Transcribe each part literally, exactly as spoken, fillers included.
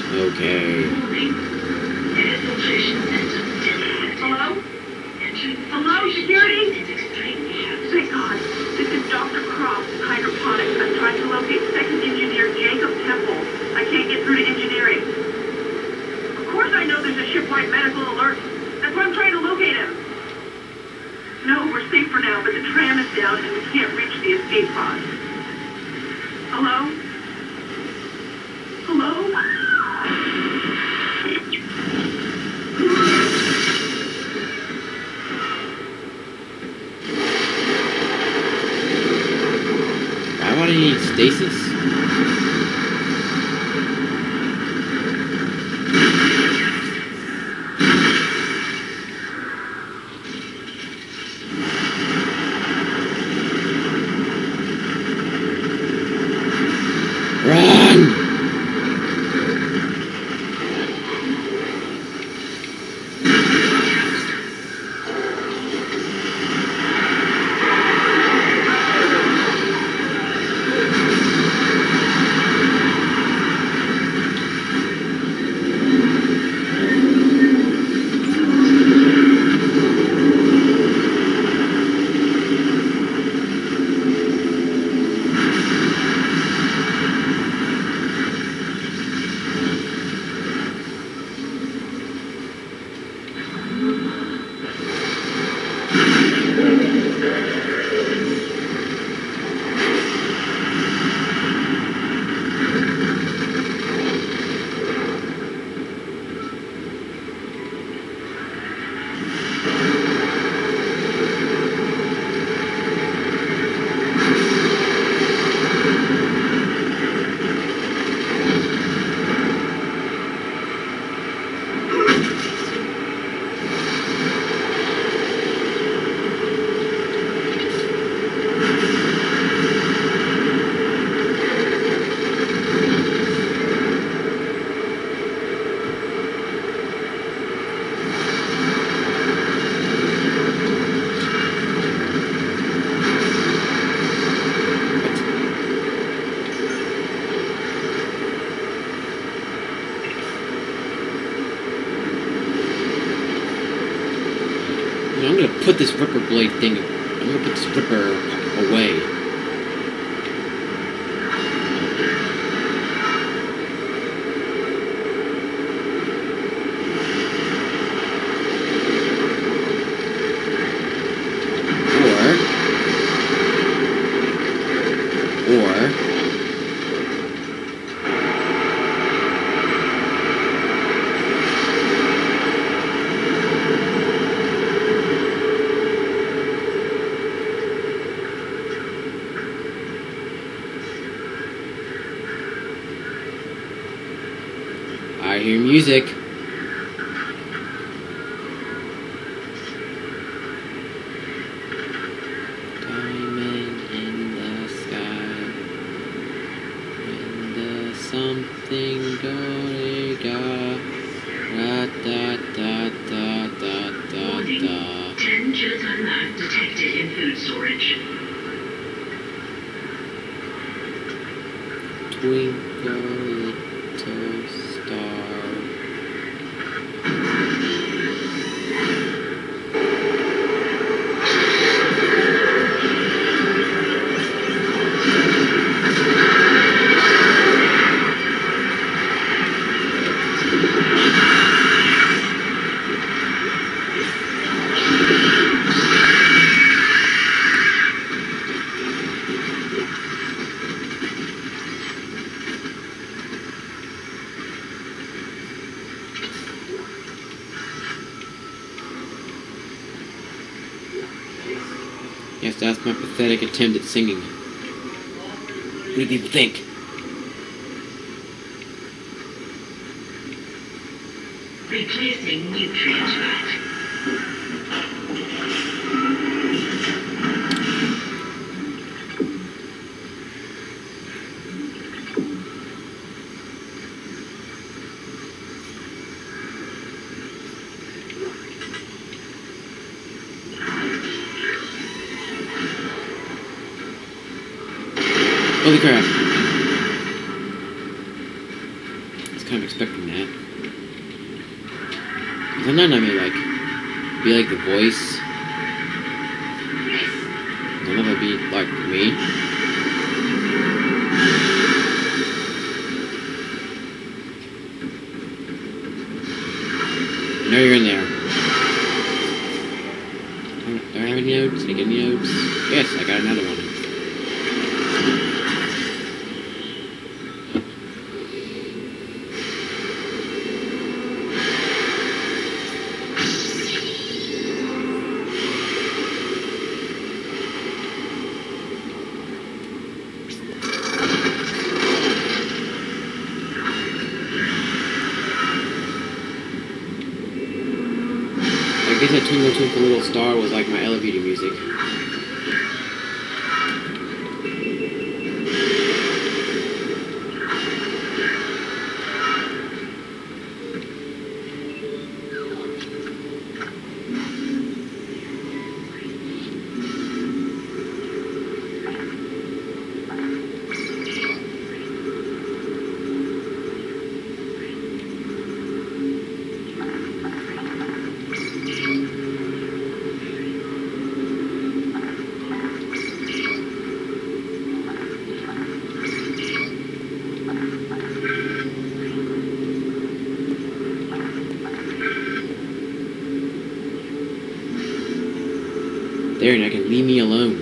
Okay. Hello? Hello, security? Thank God. This is Doctor Cross, hydroponics. I'm trying to locate second engineer Jacob Temple. I can't get through to engineering. Of course I know there's a shipwide medical alert. That's why I'm trying to locate him. No, we're safe for now, but the tram is down and we can't reach the escape pod. Hello? Hello? Why would I need stasis? Run! I'm gonna put this Ripper blade thing. I'm gonna put this Ripper away. Or, or. I hear music. Diamond in the sky. And the something go da da da da da da da. Ten kiloton mass detected in food storage. Twinkle little star. Yes, that's my pathetic attempt at singing. What do people think? Replacing nutrient vat. Holy crap. It's kind of expecting that. Sometimes I may like be like the voice. None of it be like me. I know you're in there. Do I have any notes? Did I get any notes? Yes, I got another one. I guess that Twinkle Twinkle Little Star was like my elevator music. There, and I can leave me alone.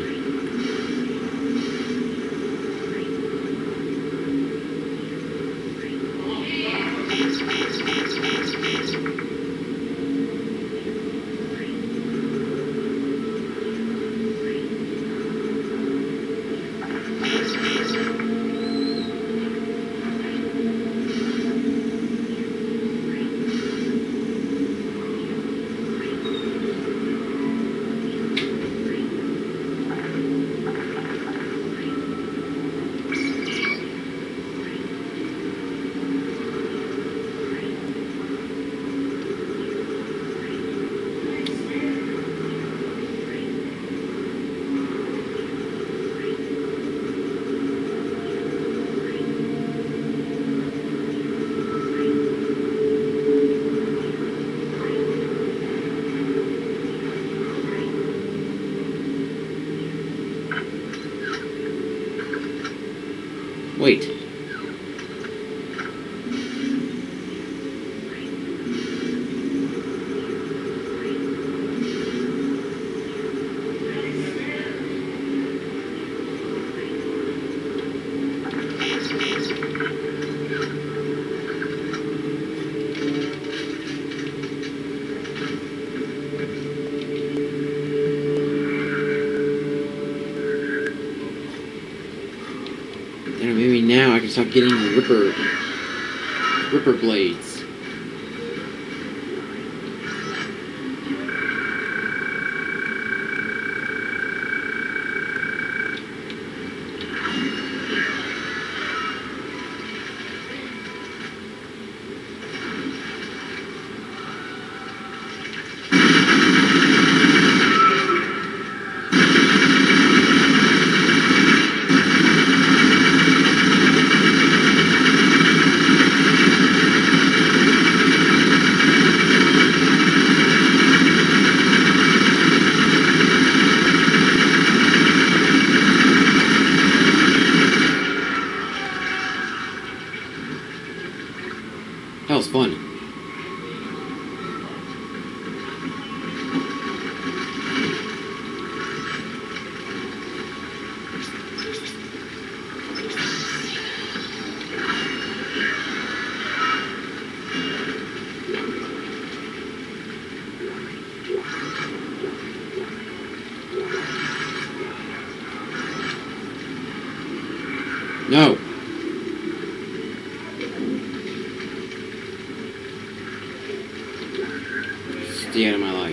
Wait. There, maybe now I can stop getting the Ripper, Ripper blades. That was fun. No. Stay out of my life.